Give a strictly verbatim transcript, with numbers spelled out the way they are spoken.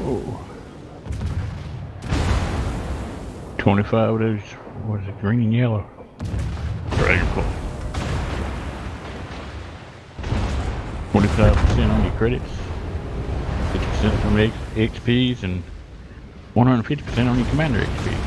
Oh. twenty-five of those, what is it, green and yellow? Dragonfly. twenty-five percent on your credits, fifty percent on X Ps, and one hundred fifty percent on your commander X P.